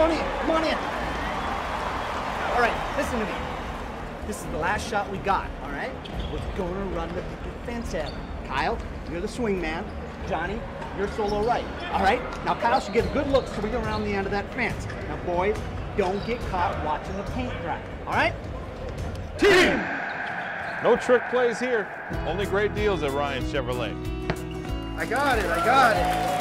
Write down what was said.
on in. Come on in. All right, listen to me. This is the last shot we got, all right? We're gonna run the picket fence at him. Kyle, you're the swing man. Johnny, you're solo right, all right? Now, Kyle should get a good look swing around the end of that fence. Now, boys, don't get caught watching the paint dry, all right? Team! No trick plays here. Only great deals at Ryan Chevrolet. I got it.